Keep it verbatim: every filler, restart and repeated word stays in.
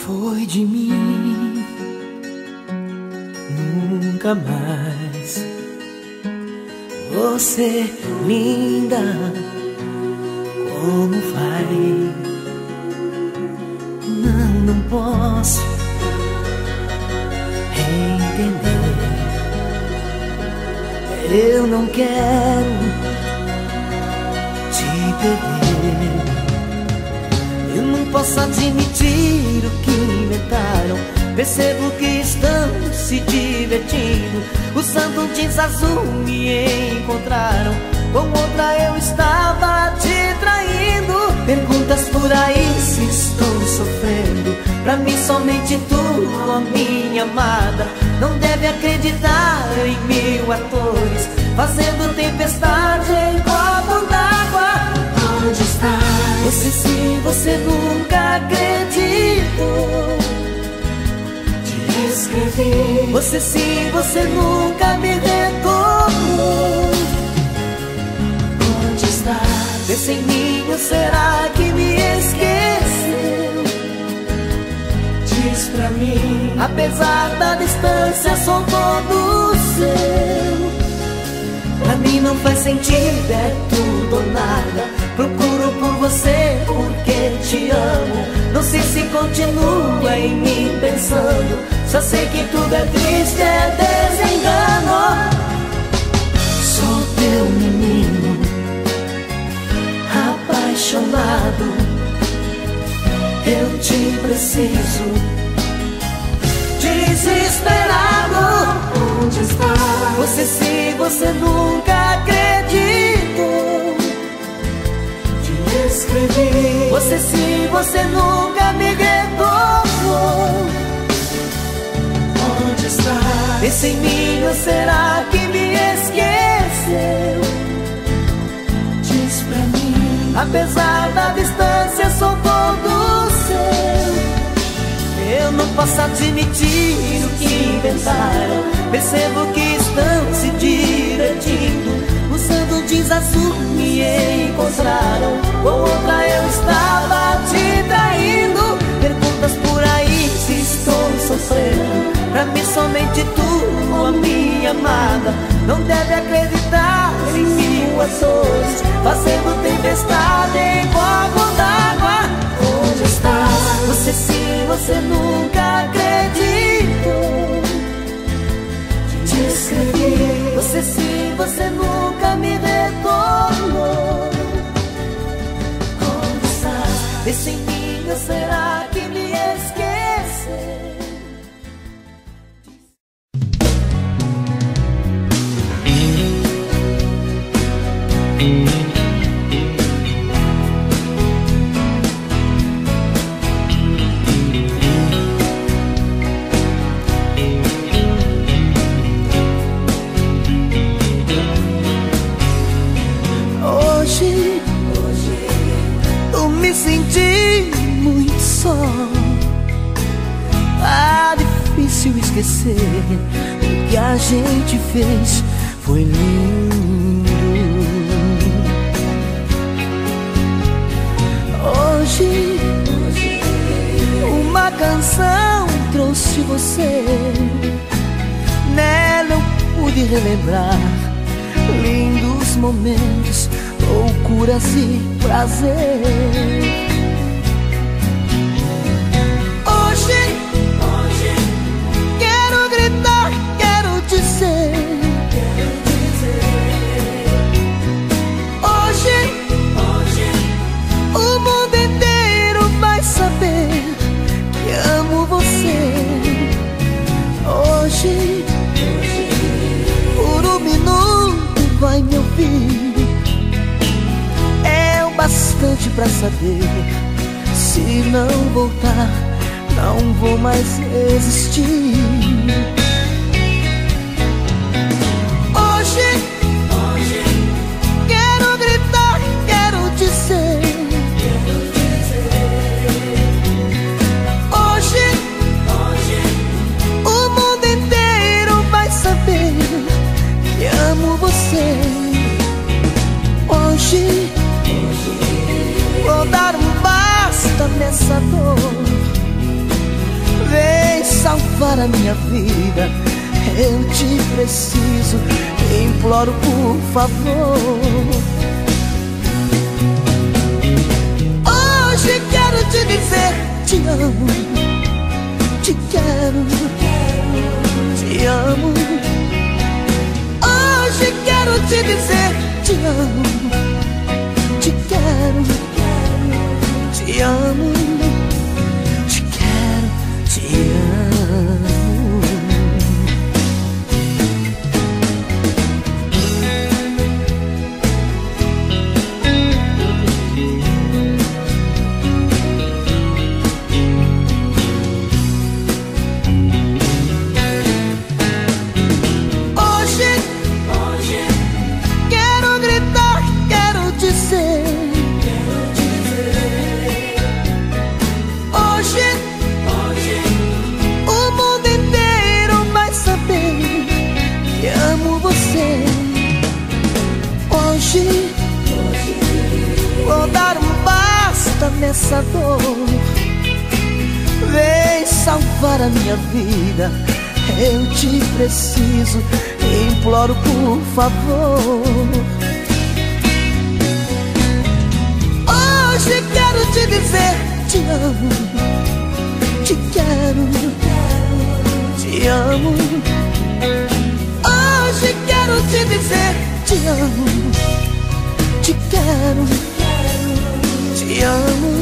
foi de mim, nunca mais. Você, linda, como vai? Não, não posso entender. Eu não quero te perder. Eu não posso admitir o que inventaram. Percebo que estão se divertindo. Usando jeans azul me encontraram. Com outra eu estava te traindo. Perguntas por aí se estou sofrendo. Pra mim somente tu, ó minha amada. Não deve acreditar em mil atores fazendo tempestade em copo d'água. Onde está? Você sim, você nunca acreditou. Te escrevi. Você sim, você nunca me retornou. Onde está? Pensa em mim, ou será que me esqueceu? Diz pra mim. Apesar da distância, sou todo seu. Pra mim não faz sentido, é tudo ou nada. Procuro por você porque te amo. Não sei se continua em mim pensando. Só sei que tudo é triste, é desengano. Sou teu menino apaixonado. Eu te preciso, desesperado. Onde está? Você sim, você nunca acreditou. Te escrevi. Você sim, você nunca me retornou. Onde está? Pensa em mim, ou será que me esqueceu? Diz pra mim. Apesar da distância, sou todo seu. Eu não posso admitir o que inventaram. Percebo que estão se divertindo. Usando jeans azul me encontraram. Com outra eu estava te traindo. Perguntas por aí se estou sofrendo. Pra mim somente tu, ó minha amada. Não deve acreditar em mil ações fazendo tempestade em copo d'água. Onde estás? Você sim, você nunca acreditou. Te escrevi. Você sim, você nunca me retornou. Onde estás? Pensa em mim, ou será que me esqueceu? Hoje, hoje eu me senti muito só. Tá difícil esquecer. O que a gente fez foi lindo. Hoje, hoje uma canção trouxe você. Nela eu pude relembrar lindos momentos, loucuras e prazer. Hoje, hoje quero gritar, quero dizer, quero dizer. Hoje, hoje o mundo inteiro vai saber que amo você. Hoje, hoje por um minuto vai me ouvir. É o bastante pra saber. Se não voltar, não vou mais existir. Hoje, hoje quero gritar, quero dizer, quero dizer. Hoje, hoje o mundo inteiro vai saber que amo você. Hoje, hoje vou dar um basta nessa dor. salvar a minha vida. Eu te preciso, imploro por favor. Hoje quero te dizer, te amo, te quero, te amo. Hoje quero te dizer, te amo, te quero, te amo, te quero, te amo. Hoje, vou dar um basta nessa dor. Vem salvar a minha vida. Eu te preciso, imploro por favor. Hoje quero te dizer, te amo, te quero, te amo. Hoje quero te dizer, te amo, te quero, te amo.